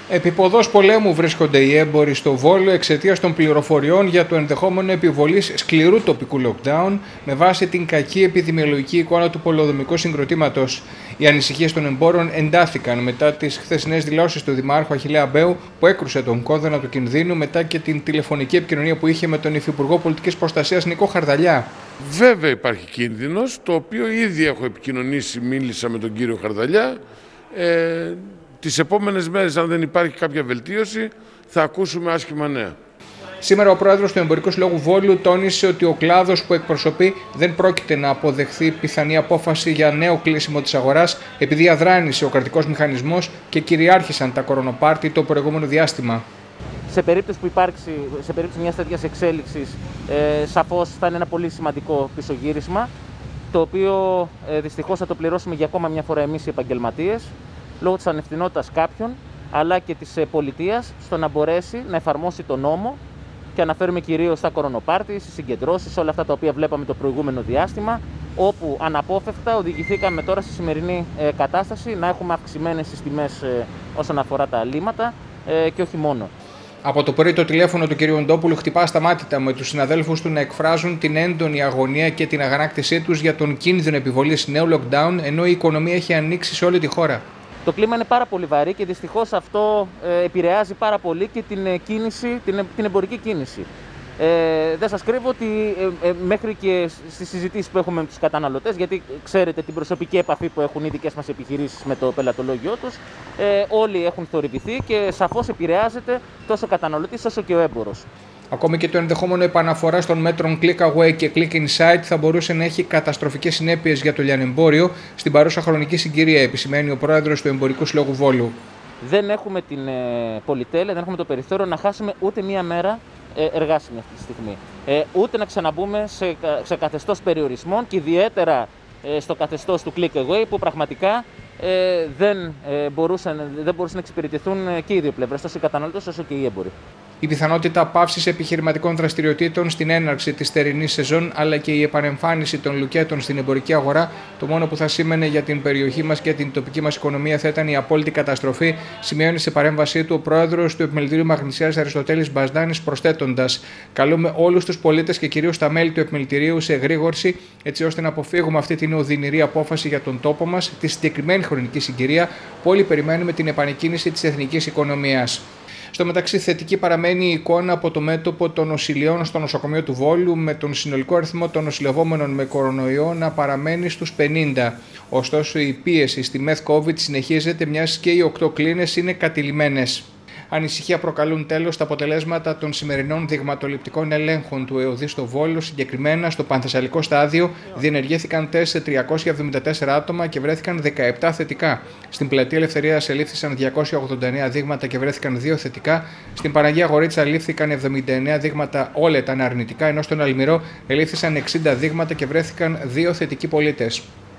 Επιποδός πολέμου βρίσκονται οι έμποροι στο Βόλο εξαιτίας των πληροφοριών για το ενδεχόμενο επιβολής σκληρού τοπικού lockdown με βάση την κακή επιδημιολογική εικόνα του πολεοδομικού συγκροτήματος. Οι ανησυχίες των εμπόρων εντάθηκαν μετά τις χθεσινές δηλώσεις του Δημάρχου Αχιλλέα Μπέου, που έκρουσε τον κόδωνα του κινδύνου μετά και την τηλεφωνική επικοινωνία που είχε με τον Υφυπουργό Πολιτικής Προστασίας Νικό Χαρδαλιά. Βέβαια υπάρχει κίνδυνος, το οποίο ήδη έχω επικοινωνήσει, μίλησα με τον κύριο Χαρδαλιά. Τις επόμενες μέρες, αν δεν υπάρχει κάποια βελτίωση, θα ακούσουμε άσχημα νέα. Σήμερα ο πρόεδρος του Εμπορικού Συλλόγου Βόλου τόνισε ότι ο κλάδος που εκπροσωπεί δεν πρόκειται να αποδεχθεί πιθανή απόφαση για νέο κλείσιμο της αγοράς, επειδή αδράνησε ο κρατικός μηχανισμός και κυριάρχησαν τα κορονοπάρτι το προηγούμενο διάστημα. Σε περίπτωση μιας τέτοιας εξέλιξης, σαφώς θα είναι ένα πολύ σημαντικό πισωγύρισμα, το οποίο δυστυχώς θα το πληρώσουμε για ακόμα μια φορά εμείς οι επαγγελματίες, λόγω της ανευθυνότητας κάποιων, αλλά και της πολιτείας, στο να μπορέσει να εφαρμόσει τον νόμο, και αναφέρουμε κυρίως στα κορονοπάρτι, στις συγκεντρώσεις, όλα αυτά τα οποία βλέπαμε το προηγούμενο διάστημα, όπου αναπόφευκτα οδηγηθήκαμε τώρα στη σημερινή κατάσταση να έχουμε αυξημένες τις τιμές όσον αφορά τα αλίματα και όχι μόνο. Από το πρωί το τηλέφωνο του κ. Οντόπουλου χτυπά ασταμάτητα, με τους συναδέλφους του να εκφράζουν την έντονη αγωνία και την αγανάκτησή τους για τον κίνδυνο επιβολής νέου lockdown, ενώ η οικονομία έχει ανοίξει σε όλη τη χώρα. Το κλίμα είναι πάρα πολύ βαρύ και δυστυχώς αυτό επηρεάζει πάρα πολύ και την εμπορική κίνηση. Δεν σας κρύβω ότι μέχρι και στις συζητήσεις που έχουμε με τους καταναλωτές, γιατί ξέρετε την προσωπική επαφή που έχουν οι δικές μας επιχειρήσεις με το πελατολόγιο τους, όλοι έχουν θορυβηθεί και σαφώς επηρεάζεται τόσο ο καταναλωτής όσο και ο έμπορος. Ακόμη και το ενδεχόμενο επαναφοράς των μέτρων Click Away και Click Inside θα μπορούσε να έχει καταστροφικές συνέπειες για το λιανεμπόριο στην παρούσα χρονική συγκυρία, επισημαίνει ο πρόεδρος του Εμπορικού Συλλόγου Βόλου. Δεν έχουμε την πολυτέλεια, δεν έχουμε το περιθώριο να χάσουμε ούτε μία μέρα εργάσιμη αυτή τη στιγμή. Ούτε να ξαναμπούμε σε καθεστώς περιορισμών και ιδιαίτερα στο καθεστώς του Click Away, που πραγματικά δεν μπορούσαν να εξυπηρετηθούν και οι δύο πλευρές, τόσο οι καταναλωτές όσο και οι έμποροι. Η πιθανότητα πάυσης επιχειρηματικών δραστηριοτήτων στην έναρξη της θερινής σεζόν, αλλά και η επανεμφάνιση των λουκέτων στην εμπορική αγορά, το μόνο που θα σήμαινε για την περιοχή μας και την τοπική μας οικονομία θα ήταν η απόλυτη καταστροφή, σημειώνει σε παρέμβασή του ο πρόεδρος του Επιμελητηρίου Μαγνησίας Αριστοτέλης Μπασδάνης, προσθέτοντας: «Καλούμε όλους τους πολίτες και κυρίως τα μέλη του Επιμελητηρίου σε εγρήγορση, έτσι ώστε να αποφύγουμε αυτή την οδυνηρή απόφαση για τον τόπο μας, τη συγκεκριμένη χρονική συγκυρία που όλοι περιμένουμε την επανεκκίνηση της εθνικής οικονομίας». Στο μεταξύ, θετική παραμένει η εικόνα από το μέτωπο των νοσηλειών στο νοσοκομείο του Βόλου, με τον συνολικό αριθμό των νοσηλευόμενων με κορονοϊό να παραμένει στους 50. Ωστόσο, η πίεση στη ΜΕΘ COVID συνεχίζεται, μιας και οι 8 κλίνες είναι κατηλημμένες. Ανησυχία προκαλούν τέλος τα αποτελέσματα των σημερινών δειγματοληπτικών ελέγχων του ΕΟΔΗ στο Βόλο. Συγκεκριμένα, στο πανθεσσαλικό στάδιο διενεργήθηκαν τεστ σε 374 άτομα και βρέθηκαν 17 θετικά. Στην Πλατεία Ελευθερίας ελήφθησαν 289 δείγματα και βρέθηκαν 2 θετικά. Στην Παναγία Γορίτσα λήφθηκαν 79 δείγματα, όλα ήταν αρνητικά, ενώ στον Αλμυρό ελήφθησαν 60 δείγματα και βρέθηκαν 2 θετικοί πολίτες.